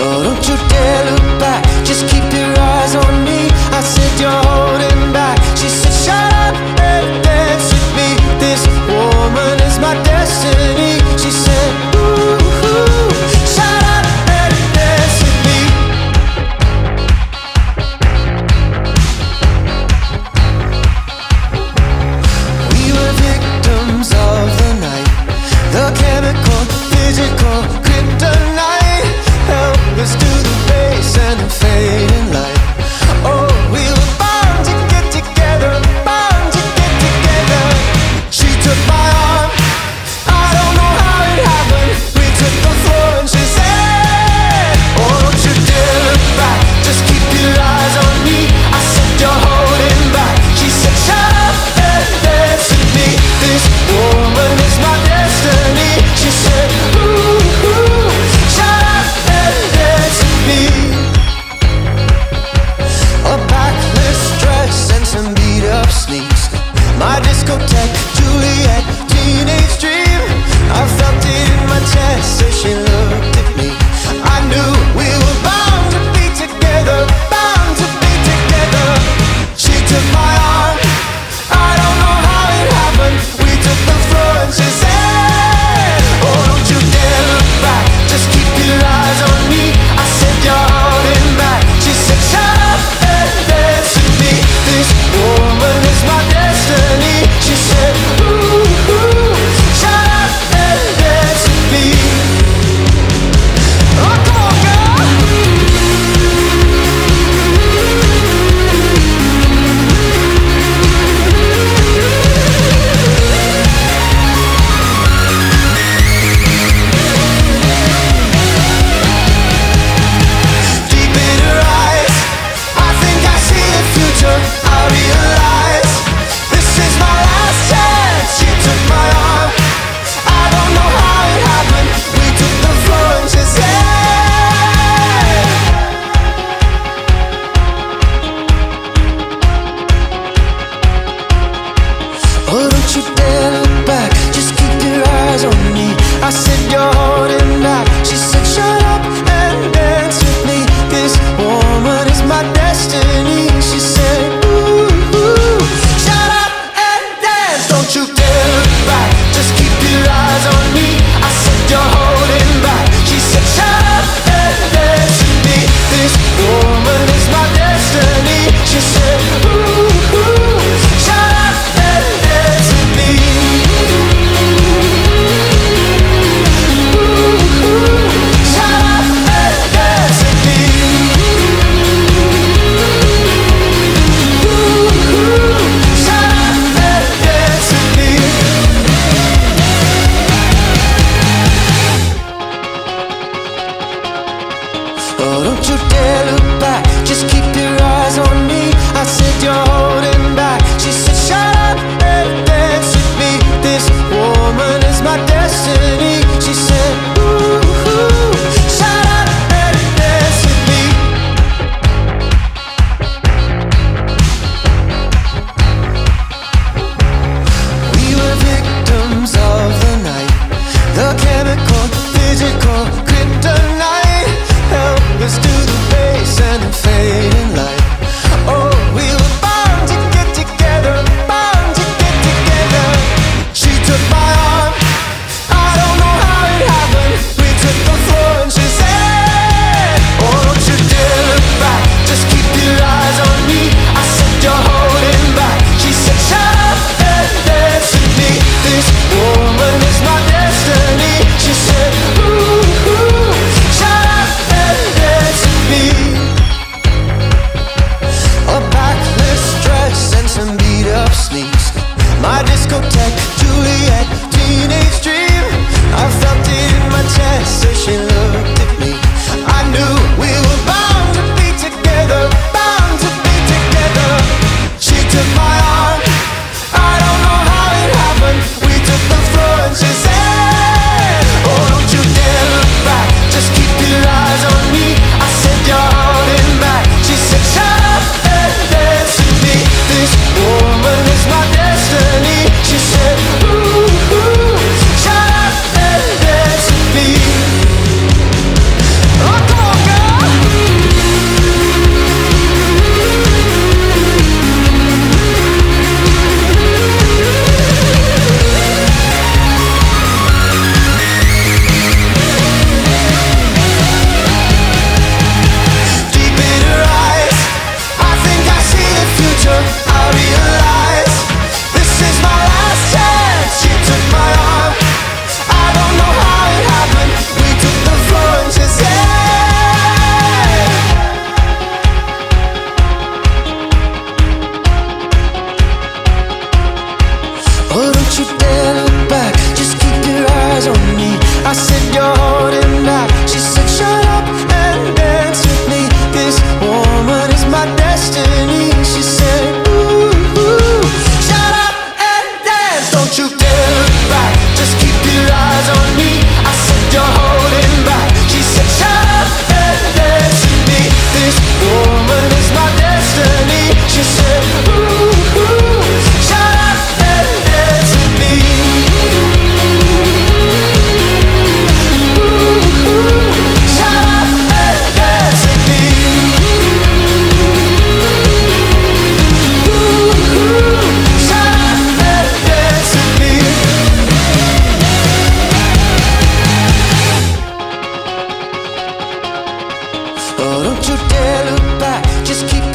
Oh, don't you dare look back, just keep your eyes on me. I said you're holding back. She said shut up and dance with me. This woman is my destiny. She said ooh, shut up and dance with me. We were victims of the night, the chemical, physical, kryptonite. Help us to the base and the fading light. Oh, we were bound to get together, bound to get together. She took my arm, I don't know how it happened. We took the floor and she said, oh, don't you dare look back, just keep your eyes on me. I said you're holding back. She said shut up and dance with me. This woman is my destiny. She said ooh, shut up and dance with me. A backless dress and some beat up sneaks, my discotheque, Juliet, teenage dream. I felt it in my chest as she looked at me. I knew we were bound to be together, bound to be together. She took my arm, I don't know how it happened. We took the floor and she said, oh, don't you dare look back, just keep your eyes on me. I said you're holding back. She said shut up and dance with me. This woman is my destiny. She said ooh, shut up and dance with me. Oh, come on, girl. Deep in her eyes, I think I see the future. I realize this is my last chance. She took my arm, I don't know how it happened. We took the floor and she said, oh, don't you dare look back, just keep your eyes on me. I said you're holding back. She said shut up and dance with me. This woman is my destiny. She said ooh, shut up and dance. Don't you dare look back, just keep your eyes on me. I said you're holding back. She said shut up and dance with me. This woman is my destiny. She said ooh, shut up and dance with me. Shut up and dance with me. Shut up and dance with me. Oh, don't you dare look back, just keep your eyes on me. I said you're holding back. She said shut up and dance with me. This woman is my destiny. She said ooh, shut up and dance with me. We were victims of the night, the chemical, physical, kryptonite. Help us to the base and the fading light. Oh, we were bound to get together, bound to get together. She took my arm, I don't know how it happened. We took the floor and she said, oh, don't you dare look back, just keep your eyes on me. I said you're holding back. She said shut up and dance with me. This woman is my destiny. She said ooh, shut up and dance with me. said you're holding back. She said shut up and dance with me. This woman is my destiny. She said ooh, ooh, shut up and dance. Don't you dare look back, just keep your eyes on me. I said you're holding back. She said shut up and dance with me. This woman is my destiny. She said ooh, ooh, shut up and dance with me. Ooh, ooh, shut up and dance with me. Ooh, ooh, shut up and dance with me. Oh, don't you dare look back, just keep